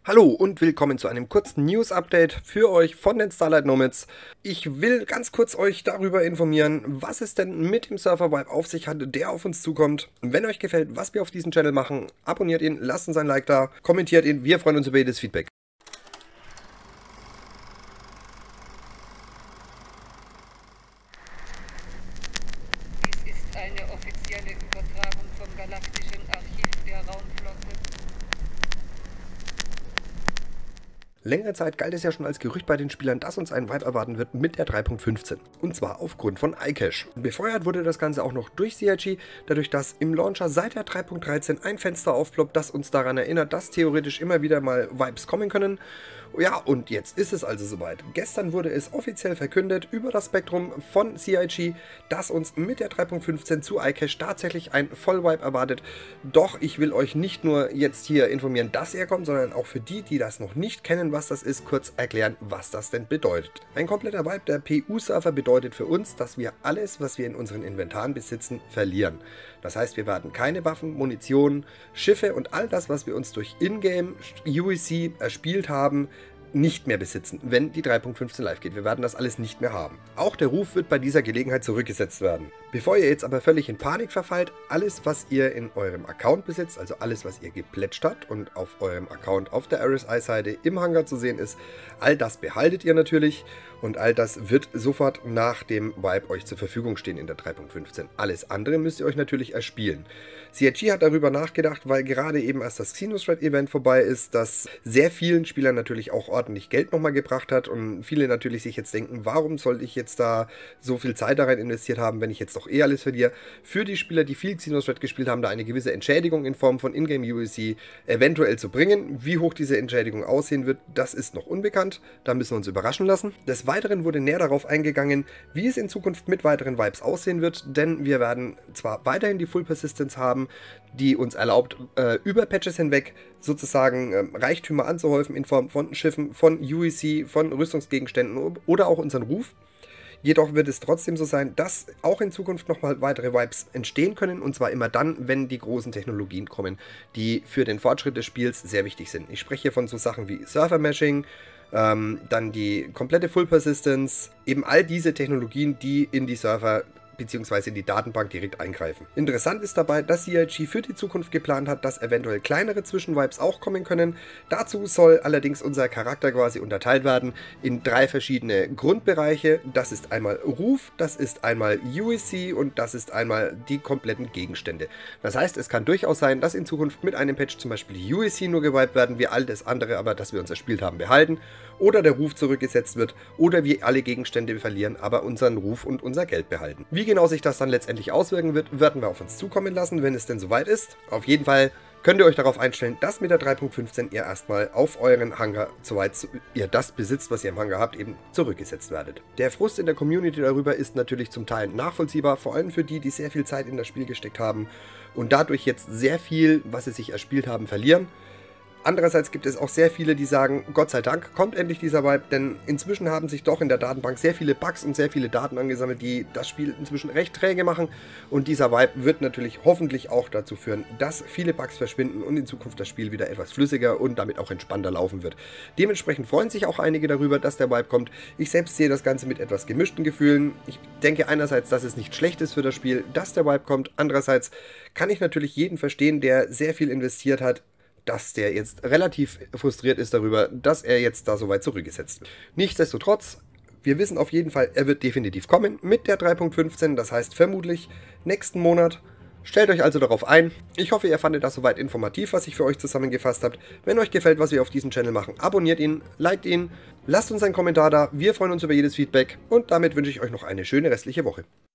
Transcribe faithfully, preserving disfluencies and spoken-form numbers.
Hallo und willkommen zu einem kurzen News-Update für euch von den Starlight Nomads. Ich will ganz kurz euch darüber informieren, was es denn mit dem Surfer-Vibe auf sich hat, der auf uns zukommt. Wenn euch gefällt, was wir auf diesem Channel machen, abonniert ihn, lasst uns ein Like da, kommentiert ihn, wir freuen uns über jedes Feedback. Dies ist eine offizielle Übertragung vom Galaktischen Archiv der Raumflotte. Längere Zeit galt es ja schon als Gerücht bei den Spielern, dass uns ein Vibe erwarten wird mit der drei Punkt fünfzehn. Und zwar aufgrund von iCache. Befeuert wurde das Ganze auch noch durch C I G, dadurch, dass im Launcher seit der drei Punkt dreizehn ein Fenster aufploppt, das uns daran erinnert, dass theoretisch immer wieder mal Vibes kommen können. Ja, und jetzt ist es also soweit. Gestern wurde es offiziell verkündet über das Spektrum von C I G, dass uns mit der drei Punkt fünfzehn zu iCache tatsächlich ein Vollvibe erwartet. Doch ich will euch nicht nur jetzt hier informieren, dass er kommt, sondern auch für die, die das noch nicht kennen, was das ist, kurz erklären, was das denn bedeutet. Ein kompletter Vibe der P U-Surfer bedeutet für uns, dass wir alles, was wir in unseren Inventaren besitzen, verlieren. Das heißt, wir werden keine Waffen, Munition, Schiffe und all das, was wir uns durch Ingame U E C erspielt haben, nicht mehr besitzen, wenn die drei Punkt fünfzehn live geht. Wir werden das alles nicht mehr haben. Auch der Ruf wird bei dieser Gelegenheit zurückgesetzt werden. Bevor ihr jetzt aber völlig in Panik verfallt, alles, was ihr in eurem Account besitzt, also alles, was ihr geplätscht habt und auf eurem Account auf der R S I-Seite im Hangar zu sehen ist, all das behaltet ihr natürlich und all das wird sofort nach dem Vibe euch zur Verfügung stehen in der drei Punkt fünfzehn. Alles andere müsst ihr euch natürlich erspielen. C I G hat darüber nachgedacht, weil gerade eben erst das Xenothread-Event vorbei ist, das sehr vielen Spielern natürlich auch ordentlich Geld nochmal gebracht hat und viele natürlich sich jetzt denken, warum sollte ich jetzt da so viel Zeit da rein investiert haben, wenn ich jetzt doch eh alles verliere. Für die Spieler, die viel Xenothread gespielt haben, da eine gewisse Entschädigung in Form von Ingame U E C eventuell zu bringen. Wie hoch diese Entschädigung aussehen wird, das ist noch unbekannt. Da müssen wir uns überraschen lassen. Des Weiteren wurde näher darauf eingegangen, wie es in Zukunft mit weiteren Vibes aussehen wird, denn wir werden zwar weiterhin die Full Persistence haben, die uns erlaubt, äh, über Patches hinweg sozusagen äh, Reichtümer anzuhäufen in Form von Schiffen, von U E C, von Rüstungsgegenständen oder auch unseren Ruf. Jedoch wird es trotzdem so sein, dass auch in Zukunft nochmal weitere Vibes entstehen können, und zwar immer dann, wenn die großen Technologien kommen, die für den Fortschritt des Spiels sehr wichtig sind. Ich spreche hier von so Sachen wie Surfer-Meshing, ähm, dann die komplette Full Persistence, eben all diese Technologien, die in die Surfer bzw. in die Datenbank direkt eingreifen. Interessant ist dabei, dass C I G für die Zukunft geplant hat, dass eventuell kleinere Zwischenvibes auch kommen können. Dazu soll allerdings unser Charakter quasi unterteilt werden in drei verschiedene Grundbereiche. Das ist einmal Ruf, das ist einmal U E C und das ist einmal die kompletten Gegenstände. Das heißt, es kann durchaus sein, dass in Zukunft mit einem Patch zum Beispiel die U E C nur gewiped werden, wir all das andere aber, das wir uns erspielt haben, behalten, oder der Ruf zurückgesetzt wird, oder wir alle Gegenstände verlieren, aber unseren Ruf und unser Geld behalten. Wie genau sich das dann letztendlich auswirken wird, werden wir auf uns zukommen lassen, wenn es denn soweit ist. Auf jeden Fall könnt ihr euch darauf einstellen, dass mit der drei Punkt fünfzehn ihr erstmal auf euren Hangar, soweit ihr das besitzt, was ihr im Hangar habt, eben zurückgesetzt werdet. Der Frust in der Community darüber ist natürlich zum Teil nachvollziehbar, vor allem für die, die sehr viel Zeit in das Spiel gesteckt haben und dadurch jetzt sehr viel, was sie sich erspielt haben, verlieren. Andererseits gibt es auch sehr viele, die sagen, Gott sei Dank kommt endlich dieser Vibe, denn inzwischen haben sich doch in der Datenbank sehr viele Bugs und sehr viele Daten angesammelt, die das Spiel inzwischen recht träge machen, und dieser Vibe wird natürlich hoffentlich auch dazu führen, dass viele Bugs verschwinden und in Zukunft das Spiel wieder etwas flüssiger und damit auch entspannter laufen wird. Dementsprechend freuen sich auch einige darüber, dass der Vibe kommt. Ich selbst sehe das Ganze mit etwas gemischten Gefühlen. Ich denke einerseits, dass es nicht schlecht ist für das Spiel, dass der Vibe kommt. Andererseits kann ich natürlich jeden verstehen, der sehr viel investiert hat, dass der jetzt relativ frustriert ist darüber, dass er jetzt da so weit zurückgesetzt wird. Nichtsdestotrotz, wir wissen auf jeden Fall, er wird definitiv kommen mit der drei Punkt fünfzehn, das heißt vermutlich nächsten Monat. Stellt euch also darauf ein. Ich hoffe, ihr fandet das soweit informativ, was ich für euch zusammengefasst habe. Wenn euch gefällt, was wir auf diesem Channel machen, abonniert ihn, liked ihn, lasst uns einen Kommentar da. Wir freuen uns über jedes Feedback und damit wünsche ich euch noch eine schöne restliche Woche.